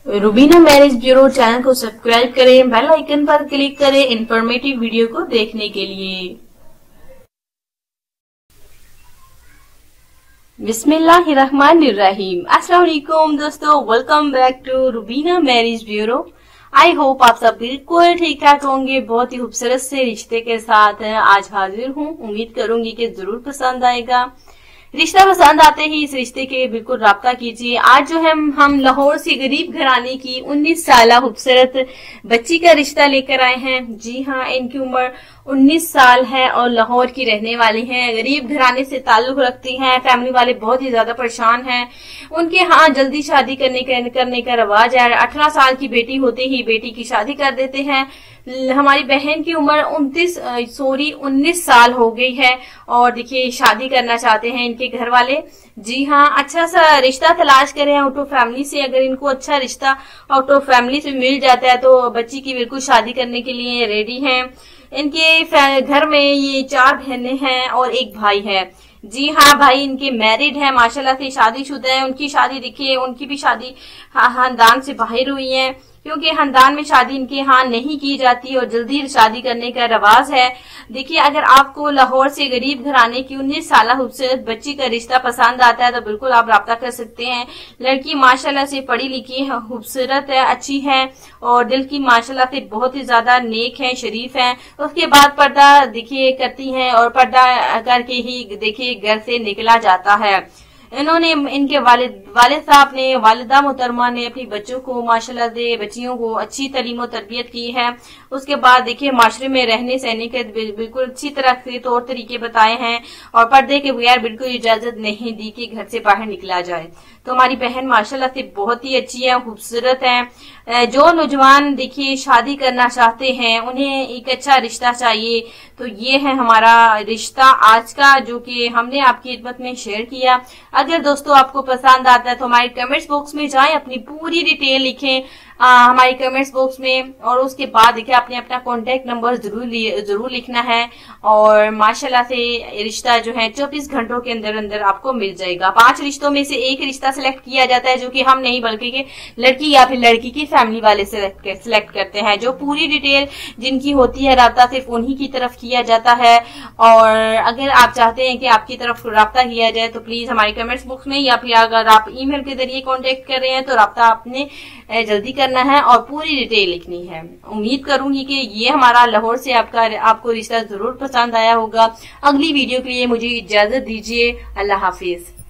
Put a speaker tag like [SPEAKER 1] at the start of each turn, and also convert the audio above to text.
[SPEAKER 1] Rubina marriage bureau channel को subscribe करें, bell icon पर क्लिक करें इंफॉर्मेटिव वीडियो को देखने के लिए। बिस्मिल्लाहिर्रहमानिर्रहीम। अस्सलाम वालेकुम दोस्तों, welcome back to Rubina marriage bureau. I hope आप सब बिल्कुल ठीक ठाक होंगे। बहुत ही खूबसूरत से रिश्ते के साथ आज हाजिर हूँ। उम्मीद करूंगी कि जरूर पसंद आएगा। रिश्ता पसंद आते ही इस रिश्ते के बिल्कुल राब्ता कीजिए। आज जो है हम लाहौर से गरीब घराने की 19 साल खूबसूरत बच्ची का रिश्ता लेकर आए हैं। जी हाँ, इनकी उम्र 19 साल है और लाहौर की रहने वाली हैं। गरीब घराने से ताल्लुक रखती हैं। फैमिली वाले बहुत ही ज्यादा परेशान हैं। उनके यहाँ जल्दी शादी करने का रवाज है। 18 साल की बेटी होते ही बेटी की शादी कर देते हैं। हमारी बहन की उम्र 19 साल हो गई है और देखिए शादी करना चाहते हैं इनके घर वाले। जी हाँ, अच्छा सा रिश्ता तलाश करें आउट ऑफ फैमिली से। अगर इनको अच्छा रिश्ता आउट ऑफ फैमिली से मिल जाता है तो बच्ची की बिल्कुल शादी करने के लिए रेडी हैं। इनके घर में ये 4 बहनें हैं और एक भाई है। जी हाँ, भाई इनके मैरिड है, माशाल्लाह से शादीशुदा है। उनकी शादी देखिए, उनकी भी शादी खानदान से बाहर हुई है क्योंकि खानदान में शादी इनके यहाँ नहीं की जाती और जल्दी शादी करने का रवाज है। देखिए, अगर आपको लाहौर से गरीब घराने की 19 साल खूबसूरत बच्ची का रिश्ता पसंद आता है तो बिल्कुल आप राब्ता कर सकते हैं। लड़की माशाल्लाह से पढ़ी लिखी है, खूबसूरत है, अच्छी है और दिल की माशाल्लाह से बहुत ही ज्यादा नेक है, शरीफ है। उसके बाद पर्दा देखिए करती हैं और पर्दा करके ही देखिए घर से निकला जाता है। इन्होंने इनके वालिद साहब ने, वालिदा मोहतरमा ने अपनी बच्चों को माशाल्लाह से बच्चियों को अच्छी तालीम और तरबियत की है। उसके बाद देखिए माशरे में रहने सहने के बिल्कुल अच्छी तरह से तौर तरीके बताए हैं और पर्दे के बगैर बिल्कुल इजाजत नहीं दी कि घर से बाहर निकला जाए। तो हमारी बहन माशाल्लाह से बहुत ही अच्छी है, खूबसूरत है। जो नौजवान देखिए शादी करना चाहते हैं उन्हें एक अच्छा रिश्ता चाहिए, तो ये है हमारा रिश्ता आज का जो कि हमने आपकी खिदमत में शेयर किया। अगर दोस्तों आपको पसंद आता है तो हमारे कमेंट्स बॉक्स में जाएं, अपनी पूरी डिटेल लिखें हमारे कमेंट्स बॉक्स में और उसके बाद देखिए आपने अपना कॉन्टेक्ट नंबर जरूर लिखना है और माशाल्लाह से रिश्ता जो है 24 घंटों के अंदर अंदर आपको मिल जाएगा। 5 रिश्तों में से एक रिश्ता सिलेक्ट किया जाता है जो कि हम नहीं बल्कि लड़की या फिर लड़की की फैमिली वाले सिलेक्ट करते हैं। जो पूरी डिटेल जिनकी होती है राब्ता सिर्फ उन्हीं की तरफ किया जाता है। और अगर आप चाहते हैं कि आपकी तरफ राब्ता किया जाए तो प्लीज हमारे कमेंट्स बॉक्स में या फिर अगर आप ईमेल के जरिए कॉन्टेक्ट कर रहे हैं तो राब्ता आपने जल्दी करना है और पूरी डिटेल लिखनी है। उम्मीद करूंगी कि ये हमारा लाहौर से आपको रिश्ता जरूर पसंद आया होगा। अगली वीडियो के लिए मुझे इजाजत दीजिए। अल्लाह हाफिज।